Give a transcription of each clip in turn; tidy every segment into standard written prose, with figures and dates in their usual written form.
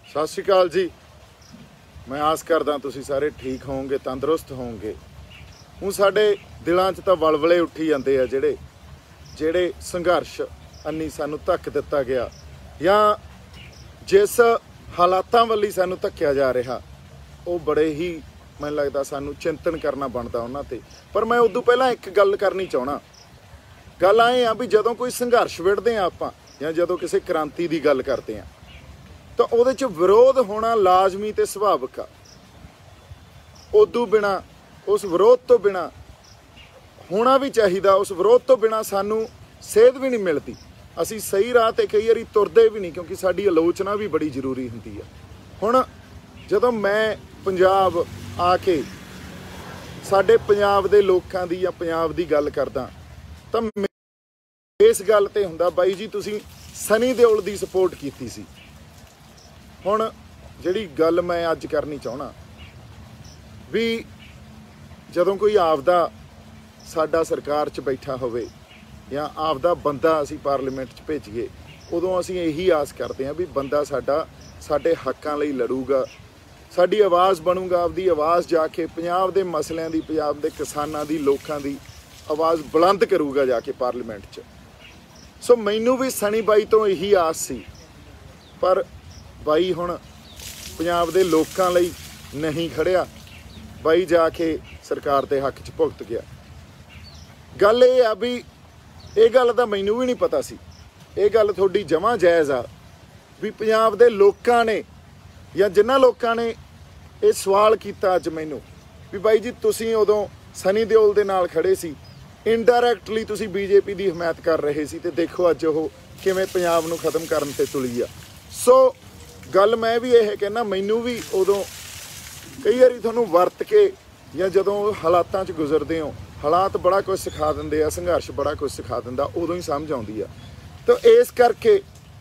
सत श्री अकाल जी। मैं आस करदा तुसीं सारे ठीक होवोगे, तंदुरुस्त होवोगे। हूँ साडे दिलां च तां वलवले उठी जांदे आ ਜਿਹੜੇ संघर्ष अन्नी सानू धक्क दिता गया या जिस हालातां वल्ली सानू धक्किया जा रहा, वो बड़े ही मैनूं लगदा सानू चिंतन करना बनदा उन्हां ते। पर मैं उदों पहलां एक गल करनी चाहना। गल आए आ भी जदों कोई संघर्ष विड़दे आ आपां या जदों किसी क्रांति की गल करते हैं तो उहदे च विरोध होना लाजमी ते सुभाविक आ। उदों बिना उस विरोध तो बिना होना भी चाहिए। उस विरोध तो बिना सानू सेध भी नहीं मिलती। असी सही राह ते कई बारी तुरदे भी नहीं, क्योंकि साडी आलोचना भी बड़ी जरूरी होंदी है। हुण जदों मैं पंजाब आके साडे पंजाब दे लोकां दी या पंजाब दी गल करदा तां इस गल ते हुंदा बाई जी तुसीं सनी देओल दी सपोर्ट कीती सी। हुण जिहड़ी गल मैं अज करनी चाहना भी जदों कोई आपदा साडा सरकार च बैठा होवे या आपदा बंदा असी पार्लीमेंट च भेजीए, उदों असी यही आस करते हैं भी बंदा साडा साडे हक्कां लई लड़ूगा, साडी आवाज़ बनूगा, आपदी आवाज़ जाके पंजाब दे मसलियां दी, पंजाब दे किसानां दी, लोकां दी आवाज़ बुलंद करूगा जाके पार्लीमेंट च। सो मैनू भी सनी बाई तो यही आस सी, पर बाई हुण पंजाब दे लोकां लई नहीं खड़िया। बाई जाके सरकार दे हक च भुगत गया। गल ये आ भी ये गल दा मैनू भी नहीं पता सी। ये गल थोड़ी जमा जायज़ आ भी पंजाब दे लोकां ने या जिन्हां लोकां ने ये सवाल किया अज मैनू भी बाई जी तुसीं उदों सनी देओल दे नाल खड़े सी, इनडायरैक्टली तुसीं बीजेपी की हमायत कर रहे सी, ते देखो अज वो किवें पंजाब नूं खत्म करन ते तुली आ। सो गल मैं भी यह कहना, मैनू भी उदों कई बारी तुहानूं वरत के या जदों हालातां च गुजरदे हो, हालात बड़ा कुछ सिखा देंदे आ, संघर्ष बड़ा कुछ सिखा दिंदा, उदों ही समझ आउंदी आ। तो इस करके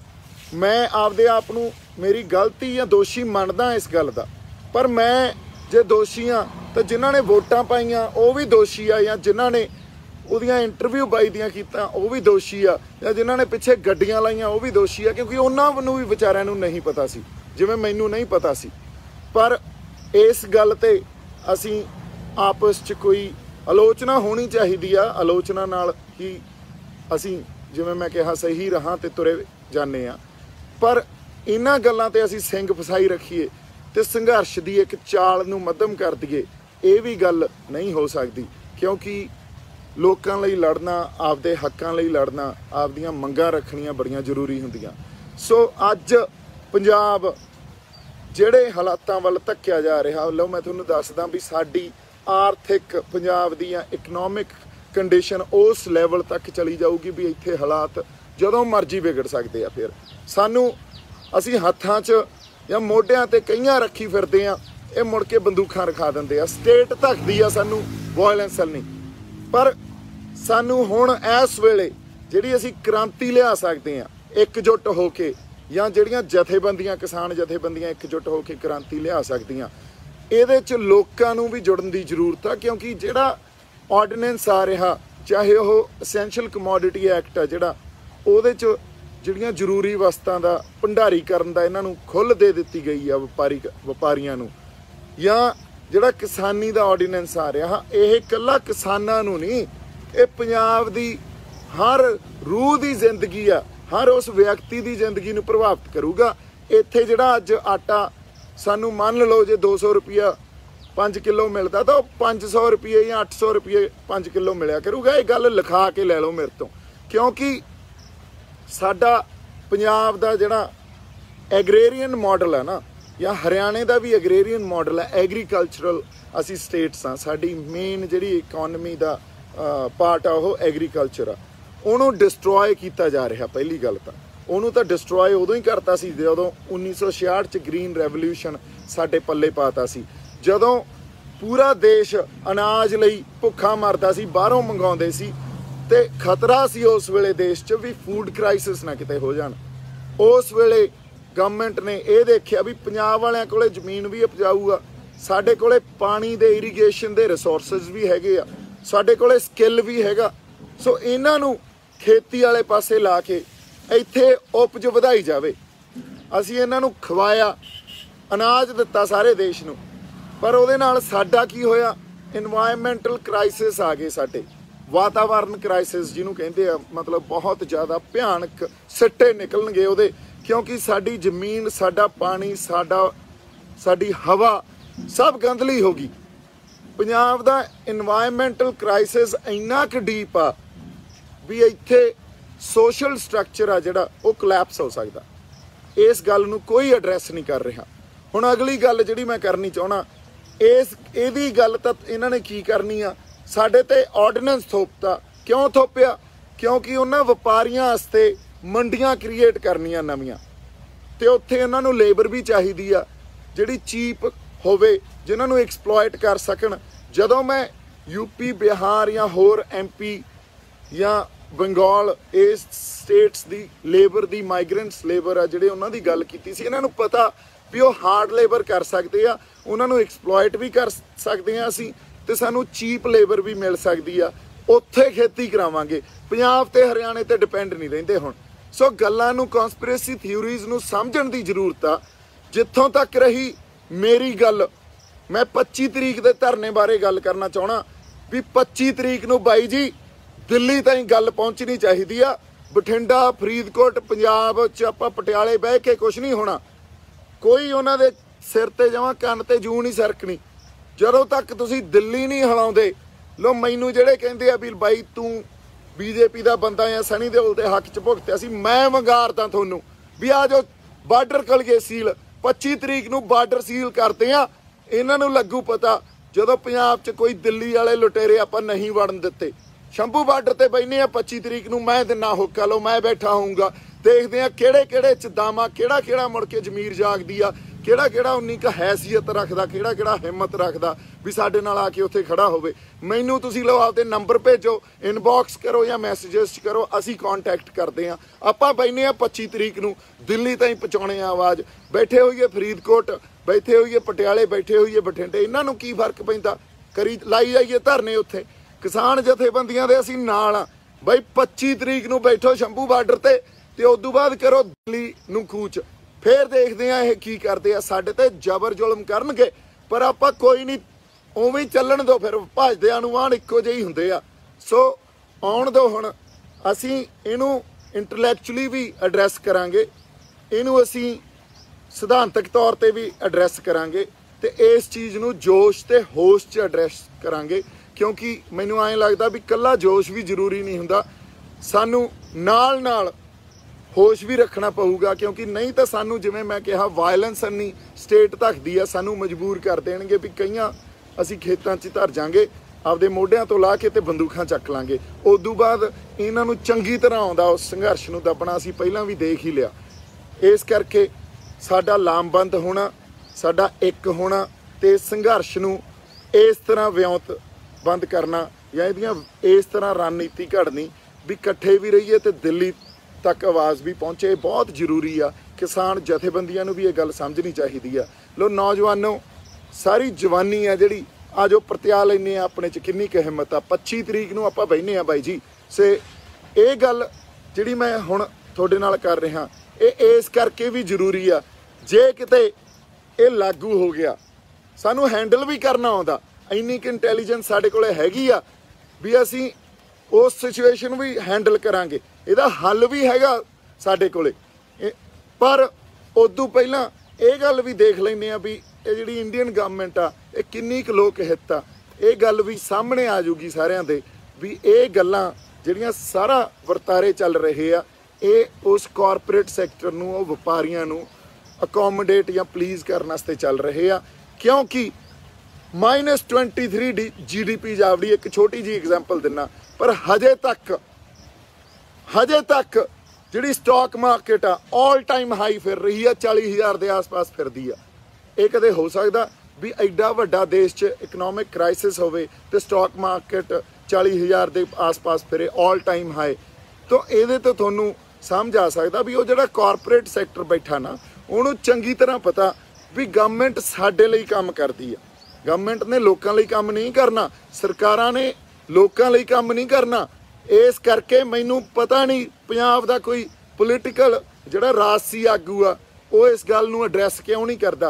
मैं आपदे आप नूं मेरी गलती या दोषी मनदा इस गल दा। पर मैं जे दोषी हाँ तो जिन्हां ने वोटां पाईयां वो भी दोषी आ, या जिन्हां ने उहदियां इंटरव्यू बाई दियां कीतां वो भी दोषी आ, या जिन्हां ने पिछे गड्डियां लाईयां वो भी दोषी आ, क्योंकि उन्हां नूं भी विचारिਆਂ नूं नहीं पता सी जिवें मैनू नहीं पता सी। पर इस गल ते असीं आपस च कोई आलोचना होनी चाहिए आ। आलोचना नाल ही असीं जिवें मैं कहा सही राहां ते तुरे जाने आ। पर इन्हां गल्लां ते असीं सिंग फसाई रखीए ते संघर्ष दी एक चाल नूं मध्यम कर दईए, ये भी गल नहीं हो सकती। क्योंकि लोकां लई लड़ना, आपदे हक्कां लई लड़ना, आपदियां मंगां रखणियां बड़ियां जरूरी हुंदियां। सो अज पंजाब ਜਿਹੜੇ हालातां ਵੱਲ ਧੱਕਿਆ जा रहा, लो मैं तुहानूं दसदा भी साडी आर्थिक पंजाब दी या इकनॉमिक कंडीशन उस लैवल तक चली जाऊगी भी इत्थे हालात जदों मर्जी विगड़ सकते आ। फिर सानू असी हत्थां च या मोढियां ते कईयां रखी फिरदे आ, ये मुड़ के बंदूखां रखा दिंदे आ। स्टेट धकदी आ सानू वायलेंस नहीं, पर सानू हुण इस वेले जिहड़ी असी क्रांति लिया सकते आ एकजुट होके, या जिहड़ियां जथेबंदियां किसान जथेबंदियां एकजुट होके क्रांति लिया सकदियां, ਇਹਦੇ 'ਚ ਲੋਕਾਂ ਨੂੰ भी जुड़न की जरूरत है। क्योंकि ਜਿਹੜਾ ਆਰਡੀਨੈਂਸ आ रहा, चाहे ਉਹ ਅਸੈਂਸ਼ੀਅਲ ਕਮੋਡਿਟੀ ਐਕਟ ਆ ਜਿਹੜਾ, ਉਹਦੇ 'ਚ ਜਿਹੜੀਆਂ ਜ਼ਰੂਰੀ ਵਸਤਾਂ ਦਾ ਭੰਡਾਰੀਕਰਨ ਦਾ ਇਹਨਾਂ ਨੂੰ ਖੁੱਲ੍ਹ ਦੇ ਦਿੱਤੀ ਗਈ ਆ ਵਪਾਰੀਆਂ ਨੂੰ, ਜਾਂ ਜਿਹੜਾ ਕਿਸਾਨੀ ਦਾ ਆਰਡੀਨੈਂਸ ਆ ਰਿਹਾ, ਇਹ ਇਕੱਲਾ ਕਿਸਾਨਾਂ ਨੂੰ ਨਹੀਂ, ਇਹ ਪੰਜਾਬ ਦੀ ਹਰ ਰੂਹ ਦੀ ਜ਼ਿੰਦਗੀ ਆ, हर उस व्यक्ति की जिंदगी नूं प्रभावित करूगा। इत्थे जिहड़ा अज आटा सानू मान लो जे 200 रुपया 5 किलो मिलता तो 500 रुपये या 800 रुपये 5 किलो मिलिया करूगा। ये गल लिखा के लै लो मेरे तो, क्योंकि साडा पंजाब दा जिहड़ा एग्रेरियन मॉडल है ना, या हरियाणे का भी एग्रेरियन मॉडल है, एग्रीकल्चरल असी स्टेट्स हाँ, साडी मेन जिहड़ी इकोनमी का पार्ट आ वो एग्रीकल्चर आ, ਉਹਨੂੰ ਡਿਸਟਰੋਏ ਕੀਤਾ ਜਾ ਰਿਹਾ। ਪਹਿਲੀ ਗੱਲ ਤਾਂ ਉਹਨੂੰ ਤਾਂ ਡਿਸਟਰੋਏ ਉਦੋਂ ਹੀ ਕਰਤਾ ਸੀ ਜਦੋਂ 1966 ਚ ਗ੍ਰੀਨ ਰੈਵੋਲੂਸ਼ਨ ਸਾਡੇ ਪੱਲੇ ਪਾਤਾ ਸੀ, ਜਦੋਂ ਪੂਰਾ ਦੇਸ਼ ਅਨਾਜ ਲਈ ਭੁੱਖਾ ਮਰਦਾ ਸੀ, ਬਾਹਰੋਂ ਮੰਗਾਉਂਦੇ ਸੀ, ਤੇ ਖਤਰਾ ਸੀ ਉਸ ਵੇਲੇ ਦੇਸ਼ 'ਚ ਵੀ ਫੂਡ ਕ੍ਰਾਈਸਿਸ ਨਾ ਕਿਤੇ ਹੋ ਜਾਣ। ਉਸ ਵੇਲੇ ਗਵਰਨਮੈਂਟ ਨੇ ਇਹ ਦੇਖਿਆ ਵੀ ਪੰਜਾਬ ਵਾਲਿਆਂ ਕੋਲੇ ਜ਼ਮੀਨ ਵੀ ਉਪਜਾਊ ਆ, ਸਾਡੇ ਕੋਲੇ ਪਾਣੀ ਦੇ ਇਰੀਗੇਸ਼ਨ ਦੇ ਰਿਸੋਰਸਿਸ ਵੀ ਹੈਗੇ ਆ, ਸਾਡੇ ਕੋਲੇ ਸਕਿੱਲ ਵੀ ਹੈਗਾ। ਸੋ ਇਹਨਾਂ ਨੂੰ खेती वाले पासे ला के इत्थे उपज वधाई जावे। असीं इन्हां नूं खवाया ਅਨਾਜ ਦਿੱਤਾ ਸਾਰੇ ਦੇਸ਼ ਨੂੰ, ਪਰ ਉਹਦੇ ਨਾਲ ਸਾਡਾ ਕੀ ਹੋਇਆ? ਇਨਵਾਇਰਮੈਂਟਲ ਕ੍ਰਾਈਸਿਸ ਆ ਗਏ ਸਾਡੇ, ਵਾਤਾਵਰਨ ਕ੍ਰਾਈਸਿਸ ਜਿਹਨੂੰ ਕਹਿੰਦੇ ਆ, ਮਤਲਬ ਬਹੁਤ ਜ਼ਿਆਦਾ ਭਿਆਨਕ ਸਿੱਟੇ ਨਿਕਲਣਗੇ ਉਹਦੇ, ਕਿਉਂਕਿ ਸਾਡੀ ਜ਼ਮੀਨ, ਸਾਡਾ ਪਾਣੀ, ਸਾਡੀ ਹਵਾ ਸਭ ਗੰਦਲੀ ਹੋ ਗਈ। ਪੰਜਾਬ ਦਾ ਇਨਵਾਇਰਮੈਂਟਲ ਕ੍ਰਾਈਸਿਸ ਇੰਨਾ ਕੁ ਡੀਪ ਆ ਵੀ ਇੱਥੇ ਸੋਸ਼ਲ ਸਟਰਕਚਰ ਆ ਜਿਹੜਾ ਉਹ ਕੋਲੈਪਸ ਹੋ ਸਕਦਾ। ਇਸ ਗੱਲ ਨੂੰ ਕੋਈ ਐਡਰੈਸ ਨਹੀਂ ਕਰ ਰਿਹਾ। ਹੁਣ ਅਗਲੀ ਗੱਲ ਜਿਹੜੀ ਮੈਂ ਕਰਨੀ ਚਾਹੁੰਦਾ, ਇਹਦੀ ਗੱਲ ਤਾਂ ਇਹਨਾਂ ਨੇ ਕੀ ਕਰਨੀ ਆ, ਸਾਡੇ ਤੇ ਆਰਡੀਨੈਂਸ ਥੋਪਤਾ। ਕਿਉਂ ਥੋਪਿਆ? ਕਿਉਂਕਿ ਉਹਨਾਂ ਵਪਾਰੀਆਂ ਵਾਸਤੇ ਮੰਡੀਆਂ ਕ੍ਰੀਏਟ ਕਰਨੀਆਂ ਨਵੀਆਂ, ਤੇ ਉੱਥੇ ਇਹਨਾਂ ਨੂੰ ਲੇਬਰ ਵੀ ਚਾਹੀਦੀ ਆ ਜਿਹੜੀ ਚੀਪ ਹੋਵੇ, ਜਿਨ੍ਹਾਂ ਨੂੰ ਐਕਸਪਲੋਇਟ ਕਰ ਸਕਣ। ਜਦੋਂ ਮੈਂ ਯੂਪੀ, ਬਿਹਾਰ ਜਾਂ ਹੋਰ MP ਜਾਂ ਬੰਗਾਲ, ਇਸ ਸਟੇਟਸ ਦੀ ਲੇਬਰ ਦੀ, ਮਾਈਗ੍ਰੈਂਟਸ ਲੇਬਰ ਆ ਜਿਹੜੇ, ਉਹਨਾਂ ਦੀ ਗੱਲ ਕੀਤੀ ਸੀ, ਇਹਨਾਂ ਨੂੰ ਪਤਾ ਵੀ ਉਹ ਹਾਰਡ ਲੇਬਰ ਕਰ ਸਕਦੇ ਆ, ਉਹਨਾਂ ਨੂੰ ਐਕਸਪਲੋਇਟ ਵੀ ਕਰ ਸਕਦੇ ਆ ਅਸੀਂ, ਤੇ ਸਾਨੂੰ ਚੀਪ ਲੇਬਰ ਵੀ ਮਿਲ ਸਕਦੀ ਆ। ਉੱਥੇ ਖੇਤੀ ਕਰਾਵਾਂਗੇ, ਪੰਜਾਬ ਤੇ ਹਰਿਆਣੇ ਤੇ ਡਿਪੈਂਡ ਨਹੀਂ ਰਹਿੰਦੇ ਹੁਣ। ਸੋ ਗੱਲਾਂ ਨੂੰ, ਕਨਸਪੀਰੇਸੀ ਥਿਊਰੀਜ਼ ਨੂੰ ਸਮਝਣ ਦੀ ਜ਼ਰੂਰਤ ਆ। ਜਿੱਥੋਂ ਤੱਕ ਰਹੀ ਮੇਰੀ ਗੱਲ, ਮੈਂ 25 ਤਰੀਕ ਦੇ ਧਰਨੇ ਬਾਰੇ ਗੱਲ ਕਰਨਾ ਚਾਹਣਾ ਵੀ 25 ਤਰੀਕ ਨੂੰ ਬਾਈ ਜੀ ਦਿੱਲੀ ਤਾਈਂ ਗੱਲ ਪਹੁੰਚਣੀ ਚਾਹੀਦੀ ਆ। ਬਠਿੰਡਾ, ਫਰੀਦਕੋਟ, ਪੰਜਾਬ 'ਚ ਆਪਾਂ ਪਟਿਆਲੇ ਬਹਿ ਕੇ ਕੁਛ ਨਹੀਂ ਹੋਣਾ। ਕੋਈ ਉਹਨਾਂ ਦੇ ਸਿਰ ਤੇ ਜਮਾਂ ਕੰਨ ਤੇ ਜੂੰ ਨਹੀਂ ਸਰਕਣੀ ਜਦੋਂ ਤੱਕ ਤੁਸੀਂ ਦਿੱਲੀ ਨਹੀਂ ਹਿਲਾਉਂਦੇ। ਲੋ ਮੈਨੂੰ ਜਿਹੜੇ ਕਹਿੰਦੇ ਆ ਵੀ ਬਾਈ ਤੂੰ BJP ਦਾ ਬੰਦਾ ਆ, ਸਨੀ ਦਿਓਲ ਦੇ ਹੱਕ 'ਚ ਭੁਗਤਿਆ ਸੀ, ਮੈਂ ਵੰਗਾਰਦਾ ਤੁਹਾਨੂੰ ਵੀ ਆ ਜੋ ਬਾਰਡਰ ਕਲਗੇ ਸੀਲ, 25 ਤਰੀਕ ਨੂੰ ਬਾਰਡਰ ਸੀਲ ਕਰਦੇ ਆ। ਇਹਨਾਂ ਨੂੰ ਲੱਗੂ ਪਤਾ ਜਦੋਂ ਪੰਜਾਬ 'ਚ ਕੋਈ ਦਿੱਲੀ ਵਾਲੇ ਲੁਟੇਰੇ ਆਪਾਂ ਨਹੀਂ ਵੜਨ ਦਿੱਤੇ। ਸ਼ੰਭੂ ਬਾਰਡਰ ਤੇ ਬੈਠੇ ਆ 25 ਤਰੀਕ ਨੂੰ, ਮੈਂ ਦਿਨਾ ਹੋਕਾ ਲਓ, ਮੈਂ ਬੈਠਾ ਹੋਊਂਗਾ। ਦੇਖਦੇ ਆ ਕਿਹੜੇ ਚ ਦਾਮਾ, ਕਿਹੜਾ ਮੁੜ ਕੇ ਜ਼ਮੀਰ ਜਾਗਦੀ ਆ, ਕਿਹੜਾ ਉਨੀ ਕੁ ਹੈਸੀਅਤ ਰੱਖਦਾ, ਕਿਹੜਾ ਹਿੰਮਤ ਰੱਖਦਾ ਵੀ ਸਾਡੇ ਨਾਲ ਆ ਕੇ ਉੱਥੇ ਖੜਾ ਹੋਵੇ। ਮੈਨੂੰ ਤੁਸੀਂ ਲਓ ਆਪਦੇ ਨੰਬਰ ਭੇਜੋ, ਇਨਬਾਕਸ ਕਰੋ ਜਾਂ ਮੈਸੇਜਸ 'ਚ ਕਰੋ, ਅਸੀਂ ਕੰਟੈਕਟ ਕਰਦੇ ਹਾਂ। ਆਪਾਂ ਬੈਠੇ ਆ 25 ਤਰੀਕ ਨੂੰ, ਦਿੱਲੀ ਤਾਈਂ ਪਹੁੰਚਾਉਣੇ ਆ ਆਵਾਜ਼। ਬੈਠੇ ਹੋਈਏ ਫਰੀਦਕੋਟ, ਬੈਠੇ ਹੋਈਏ ਪਟਿਆਲੇ, ਬੈਠੇ ਹੋਈਏ ਬਠਿੰਡੇ, ਇਹਨਾਂ ਨੂੰ ਕੀ ਫਰਕ ਪੈਂਦਾ? ਲਾਈ ਜਾਈਏ ਧਰਨੇ ਉੱਥੇ। ਕਿਸਾਨ ਜਥੇਬੰਦੀਆਂ ਦੇ ਅਸੀਂ ਨਾਲ ਆ ਬਾਈ। 25 ਤਰੀਕ ਨੂੰ ਬੈਠੋ ਸ਼ੰਭੂ ਬਾਰਡਰ ਤੇ ਉਦੋਂ ਬਾਅਦ ਕਰੋ ਦਿੱਲੀ ਨੂੰ ਕੂਚ। ਫੇਰ ਦੇਖਦੇ ਆ ਇਹ ਕੀ ਕਰਦੇ ਆ, ਸਾਡੇ ਤੇ ਜ਼ਬਰ ਜ਼ੁਲਮ ਕਰਨਗੇ, ਪਰ ਆਪਾਂ ਕੋਈ ਨਹੀਂ, ਉਵੇਂ ਚੱਲਣ ਦੋ। ਫਿਰ ਭੱਜਦੇ ਅਨੁਮਾਨ ਇੱਕੋ ਜਿਹੇ ਹੁੰਦੇ ਆ। ਸੋ ਆਉਣ ਦੋ, ਹੁਣ ਅਸੀਂ ਇਹਨੂੰ ਇੰਟੈਲੈਕਚੁਅਲੀ ਵੀ ਐਡਰੈਸ ਕਰਾਂਗੇ, ਇਹਨੂੰ ਅਸੀਂ ਸਿਧਾਂਤਕ ਤੌਰ ਤੇ ਵੀ ਐਡਰੈਸ ਕਰਾਂਗੇ, ਤੇ ਇਸ ਚੀਜ਼ ਨੂੰ ਜੋਸ਼ ਤੇ ਹੋਸ਼ 'ਚ ਐਡਰੈਸ ਕਰਾਂਗੇ। ਕਿਉਂਕਿ ਮੈਨੂੰ ਐਂ ਲੱਗਦਾ ਵੀ ਇਕੱਲਾ ਜੋਸ਼ ਵੀ ਜ਼ਰੂਰੀ ਨਹੀਂ ਹੁੰਦਾ, ਸਾਨੂੰ ਨਾਲ ਹੋਸ਼ ਵੀ ਰੱਖਣਾ ਪਊਗਾ। ਕਿਉਂਕਿ ਨਹੀਂ ਤਾਂ ਸਾਨੂੰ, ਜਿਵੇਂ ਮੈਂ ਕਿਹਾ, ਵਾਇਲੈਂਸ ਇੰਨੀ ਸਟੇਟ ਧੱਕਦੀ ਆ, ਸਾਨੂੰ ਮਜਬੂਰ ਕਰ ਦੇਣਗੇ ਵੀ ਕਈਆਂ ਅਸੀਂ ਖੇਤਾਂ 'ਚ ਧਰ ਜਾਾਂਗੇ, ਆਪਦੇ ਮੋਢਿਆਂ ਤੋਂ ਲਾ ਕੇ ਤੇ ਬੰਦੂਕਾਂ ਚੱਕ ਲਾਂਗੇ। ਉਦੋਂ ਬਾਅਦ ਇਹਨਾਂ ਨੂੰ ਚੰਗੀ ਤਰ੍ਹਾਂ ਆਉਂਦਾ ਉਸ ਸੰਘਰਸ਼ ਨੂੰ ਦੱਬਣਾ, ਅਸੀਂ ਪਹਿਲਾਂ ਵੀ ਦੇਖ ਹੀ ਲਿਆ। ਇਸ ਕਰਕੇ ਸਾਡਾ ਲਾਮਬੰਦ ਹੋਣਾ, ਸਾਡਾ ਇੱਕ ਹੋਣਾ, ਤੇ ਸੰਘਰਸ਼ ਨੂੰ ਇਸ ਤਰ੍ਹਾਂ ਵਿਉਂਤ ਬੰਦ ਕਰਨਾ, ਜਾਂ ਇਹਦੀਆਂ ਇਸ ਤਰ੍ਹਾਂ ਰਣਨੀਤੀ ਘੜਨੀ ਵੀ ਇਕੱਠੇ ਵੀ ਰਹੀਏ ਤੇ ਦਿੱਲੀ ਤੱਕ ਆਵਾਜ਼ ਵੀ ਪਹੁੰਚੇ, ਬਹੁਤ ਜ਼ਰੂਰੀ ਆ। ਕਿਸਾਨ ਜਥੇਬੰਦੀਆਂ ਨੂੰ ਵੀ ਇਹ ਗੱਲ ਸਮਝਣੀ ਚਾਹੀਦੀ ਆ। ਲੋ ਨੌਜਵਾਨੋ, ਸਾਰੀ ਜਵਾਨੀ ਆ ਜਿਹੜੀ, ਆ ਜੋ ਪ੍ਰਤਿਆ ਲੈਂਦੇ ਆ ਆਪਣੇ 'ਚ ਕਿੰਨੀ ਕੁ ਹਿੰਮਤ ਆ। 25 ਤਰੀਕ ਨੂੰ ਆਪਾਂ ਬਹਿਨੇ ਆ ਬਾਈ ਜੀ। ਇਹ ਗੱਲ ਜਿਹੜੀ ਮੈਂ ਹੁਣ ਤੁਹਾਡੇ ਨਾਲ ਕਰ ਰਿਹਾ, ਇਹ ਇਸ ਕਰਕੇ ਵੀ ਜ਼ਰੂਰੀ ਆ, ਜੇ ਕਿਤੇ ਇਹ ਲਾਗੂ ਹੋ ਗਿਆ, ਸਾਨੂੰ ਹੈਂਡਲ ਵੀ ਕਰਨਾ ਆਉਂਦਾ। ਇੰਨੀ ਕੁ ਇੰਟੈਲੀਜੈਂਸ ਸਾਡੇ ਕੋਲ ਹੈਗੀ ਆ ਵੀ ਅਸੀਂ ਉਸ ਸਿਚੁਏਸ਼ਨ ਵੀ ਹੈਂਡਲ ਕਰਾਂਗੇ, ਇਹਦਾ ਹੱਲ ਵੀ ਹੈਗਾ ਸਾਡੇ ਕੋਲੇ। ਪਰ ਉਦੋਂ ਪਹਿਲਾਂ ਇਹ ਗੱਲ ਵੀ ਦੇਖ ਲੈਂਦੇ ਆ ਵੀ ਇਹ ਜਿਹੜੀ ਇੰਡੀਅਨ ਗਵਰਨਮੈਂਟ ਆ, ਇਹ ਕਿੰਨੀ ਕੁ ਲੋਕ ਹਿੱਤ ਆ। ਇਹ ਗੱਲ ਵੀ ਸਾਹਮਣੇ ਆ ਜੂਗੀ ਸਾਰਿਆਂ ਦੇ ਵੀ ਇਹ ਗੱਲਾਂ ਜਿਹੜੀਆਂ ਸਾਰਾ ਵਰਤਾਰੇ ਚੱਲ ਰਹੇ ਆ, ਇਹ ਉਸ ਕਾਰਪੋਰੇਟ ਸੈਕਟਰ ਨੂੰ, ਉਹ ਵਪਾਰੀਆਂ ਨੂੰ ਅਕੋਮੋਡੇਟ ਜਾਂ ਪਲੀਜ਼ ਕਰਨ ਵਾਸਤੇ ਚੱਲ ਰਹੇ ਆ। ਕਿਉਂਕਿ -23 GDP ਜਾਵੜੀ, ਇੱਕ ਛੋਟੀ ਜਿਹੀ ਐਗਜ਼ਾਮਪਲ ਦਿੰਨਾ, ਪਰ ਹਜੇ ਤੱਕ ਜਿਹੜੀ ਸਟਾਕ ਮਾਰਕੀਟ ਆ ਆਲ ਟਾਈਮ ਹਾਈ ਫਿਰ ਰਹੀ ਆ, 40,000 ਦੇ ਆਸ-ਪਾਸ ਫਿਰਦੀ ਆ। ਇਹ ਕਦੇ ਹੋ ਸਕਦਾ ਵੀ ਐਡਾ ਵੱਡਾ ਦੇਸ਼ 'ਚ ਇਕਨੋਮਿਕ ਕ੍ਰਾਈਸਿਸ ਹੋਵੇ ਤੇ ਸਟਾਕ ਮਾਰਕੀਟ 40,000 ਦੇ ਆਸ-ਪਾਸ ਫਿਰੇ ਆਲ ਟਾਈਮ ਹਾਈ? ਤਾਂ ਇਹਦੇ ਤੋਂ ਤੁਹਾਨੂੰ ਸਮਝ ਆ ਸਕਦਾ ਵੀ ਉਹ ਜਿਹੜਾ ਕਾਰਪੋਰੇਟ ਸੈਕਟਰ ਬੈਠਾ ਨਾ, ਉਹਨੂੰ ਚੰਗੀ ਤਰ੍ਹਾਂ ਪਤਾ ਵੀ ਗਵਰਨਮੈਂਟ ਸਾਡੇ ਲਈ ਕੰਮ ਕਰਦੀ ਆ। ਗਵਰਨਮੈਂਟ ਨੇ ਲੋਕਾਂ ਲਈ ਕੰਮ ਨਹੀਂ ਕਰਨਾ, ਸਰਕਾਰਾਂ ਨੇ ਲੋਕਾਂ ਲਈ ਕੰਮ ਨਹੀਂ ਕਰਨਾ। ਇਸ ਕਰਕੇ ਮੈਨੂੰ ਪਤਾ ਨਹੀਂ ਪੰਜਾਬ ਦਾ ਕੋਈ ਪੋਲੀਟੀਕਲ ਜਿਹੜਾ ਰਾਜਸੀ ਆਗੂ ਆ, ਉਹ ਇਸ ਗੱਲ ਨੂੰ ਐਡਰੈਸ ਕਿਉਂ ਨਹੀਂ ਕਰਦਾ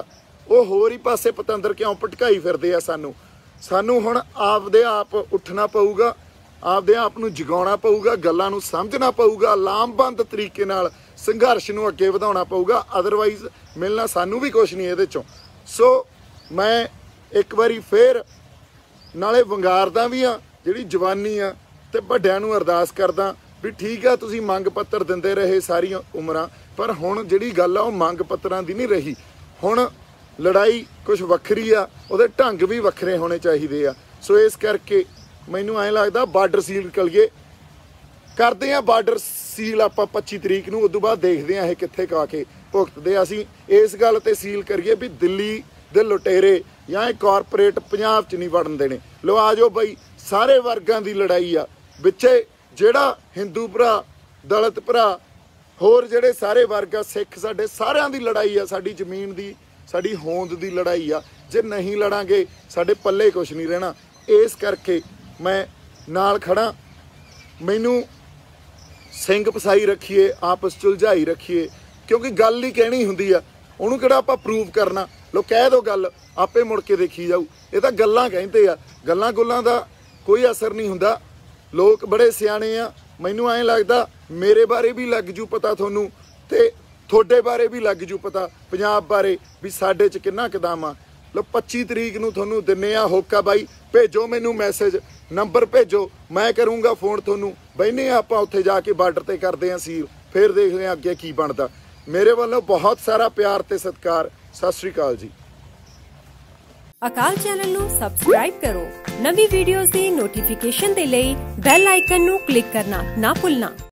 ਉਹ ਹੋਰ ਹੀ ਪਾਸੇ ਪਤੰਦਰ ਕਿਉਂ ਭਟਕਾਈ ਫਿਰਦੇ ਆ। ਸਾਨੂੰ ਹੁਣ ਆਪਦੇ ਆਪ ਉੱਠਣਾ ਪਊਗਾ, ਆਪਦੇ ਆਪ ਨੂੰ ਜਗਾਉਣਾ ਪਊਗਾ, ਗੱਲਾਂ ਨੂੰ ਸਮਝਣਾ ਪਊਗਾ, ਲਾਮਬੰਦ ਤਰੀਕੇ ਨਾਲ ਸੰਘਰਸ਼ ਨੂੰ ਅੱਗੇ ਵਧਾਉਣਾ ਪਊਗਾ। ਅਦਰਵਾਈਜ਼ ਮਿਲਣਾ ਸਾਨੂੰ ਵੀ ਕੁਛ ਨਹੀਂ ਇਹਦੇ ਚੋਂ। ਸੋ ਮੈਂ ਇੱਕ ਵਾਰੀ ਫੇਰ ਨਾਲੇ ਵੰਗਾਰਦਾ ਵੀ ਆ ਜਿਹੜੀ ਜਵਾਨੀ ਆ, ਤੇ ਵੱਡਿਆਂ ਨੂੰ ਅਰਦਾਸ ਕਰਦਾ ਵੀ ਠੀਕ ਆ ਤੁਸੀਂ ਮੰਗ ਪੱਤਰ ਦਿੰਦੇ ਰਹੇ ਸਾਰੀਆਂ ਉਮਰਾਂ, ਪਰ ਹੁਣ ਜਿਹੜੀ ਗੱਲ ਆ ਉਹ ਮੰਗ ਪੱਤਰਾਂ ਦੀ ਨਹੀਂ ਰਹੀ। ਹੁਣ ਲੜਾਈ ਕੁਛ ਵੱਖਰੀ ਆ, ਉਹਦੇ ਢੰਗ ਵੀ ਵੱਖਰੇ ਹੋਣੇ ਚਾਹੀਦੇ ਆ। ਸੋ ਇਸ ਕਰਕੇ ਮੈਨੂੰ ਐਂ ਲੱਗਦਾ ਬਾਰਡਰ ਸੀਲ ਕਰਦੇ ਆ, ਬਾਰਡਰ ਸੀਲ ਆਪਾਂ 25 ਤਰੀਕ ਨੂੰ। ਉਦੋਂ ਬਾਅਦ ਦੇਖਦੇ ਆ ਇਹ ਕਿੱਥੇ ਕਾ ਕੇ ਭੁਗਤਦੇ ਆ। ਅਸੀਂ ਇਸ ਗੱਲ ਤੇ ਸੀਲ ਕਰੀਏ ਵੀ ਦਿੱਲੀ ਦੇ ਲੁਟੇਰੇ ਜਾਂ ਇਹ ਕਾਰਪੋਰੇਟ ਪੰਜਾਬ 'ਚ ਨਹੀਂ ਵੜਨ ਦੇਣੇ। ਲੋ ਆ ਜਾਓ ਬਈ, ਸਾਰੇ ਵਰਗਾਂ ਦੀ ਲੜਾਈ ਆ ਵਿੱਚੇ, ਜਿਹੜਾ ਹਿੰਦੂ ਭਰਾ, ਦਲਿਤ ਭਰਾ, ਹੋਰ ਜਿਹੜੇ ਸਾਰੇ ਵਰਗ ਆ, ਸਿੱਖ, ਸਾਡੇ ਸਾਰਿਆਂ ਦੀ ਲੜਾਈ ਆ। ਸਾਡੀ ਜ਼ਮੀਨ ਦੀ, ਸਾਡੀ ਹੋਂਦ ਦੀ ਲੜਾਈ ਆ। ਜੇ ਨਹੀਂ ਲੜਾਂਗੇ ਸਾਡੇ ਪੱਲੇ ਕੁਛ ਨਹੀਂ ਰਹਿਣਾ। ਇਸ ਕਰਕੇ ਮੈਂ ਨਾਲ ਖੜਾ। ਮੈਨੂੰ ਸਿੰਘ ਪਸਾਈ ਰੱਖੀਏ, ਆਪਸ ਸੁਲਝਾਈ ਰੱਖੀਏ, ਕਿਉਂਕਿ ਗੱਲ ਹੀ ਕਹਿਣੀ ਹੁੰਦੀ ਆ, ਉਹਨੂੰ ਕਿਹੜਾ ਆਪਾਂ ਪ੍ਰੂਵ ਕਰਨਾ। ਲੋ ਕਹਿ ਦੋ ਗੱਲ, ਆਪੇ ਮੁੜ ਕੇ ਦੇਖੀ ਜਾਊ। ਇਹ ਤਾਂ ਗੱਲਾਂ ਕਹਿੰਦੇ ਆ, ਗੱਲਾਂ ਗੁੱਲਾਂ ਦਾ ਕੋਈ ਅਸਰ ਨਹੀਂ ਹੁੰਦਾ। ਲੋਕ ਬੜੇ ਸਿਆਣੇ ਆ। ਮੈਨੂੰ ਐਂ ਲੱਗਦਾ ਮੇਰੇ ਬਾਰੇ ਵੀ ਲੱਗ ਜੂ ਪਤਾ ਤੁਹਾਨੂੰ, ਤੇ ਤੁਹਾਡੇ ਬਾਰੇ ਵੀ ਲੱਗ ਜੂ ਪਤਾ, ਪੰਜਾਬ ਬਾਰੇ ਵੀ ਸਾਡੇ 'ਚ ਕਿੰਨਾ ਕਦਮ ਆ। ਲੋ 25 ਤਰੀਕ ਨੂੰ ਤੁਹਾਨੂੰ ਦਿੰਨੇ ਆ ਹੋਕਾ ਬਾਈ। ਭੇਜੋ ਮੈਨੂੰ ਮੈਸੇਜ, ਨੰਬਰ ਭੇਜੋ, ਮੈਂ ਕਰੂੰਗਾ ਫੋਨ ਤੁਹਾਨੂੰ। ਬਹਿਨੇ ਆਪਾਂ ਉੱਥੇ ਜਾ ਕੇ ਬਾਰਡਰ ਤੇ ਕਰਦੇ ਆ ਸੀਲ, ਫਿਰ ਦੇਖਦੇ ਆ ਅੱਗੇ ਕੀ ਬਣਦਾ। ਮੇਰੇ ਵੱਲੋਂ ਬਹੁਤ ਸਾਰਾ ਪਿਆਰ ਤੇ ਸਤਿਕਾਰ। ਸਤਿ ਸ਼੍ਰੀ ਅਕਾਲ ਜੀ। ਅਕਾਲ ਚੈਨਲ ਨੂੰ ਸਬਸਕ੍ਰਾਈਬ ਕਰੋ। ਨਵੀਂ ਵੀਡੀਓਜ਼ ਦੀ ਨੋਟੀਫਿਕੇਸ਼ਨ ਦੇ ਲਈ ਬੈਲ ਆਈਕਨ ਨੂੰ ਕਲਿੱਕ ਕਰਨਾ ਨਾ ਭੁੱਲਣਾ।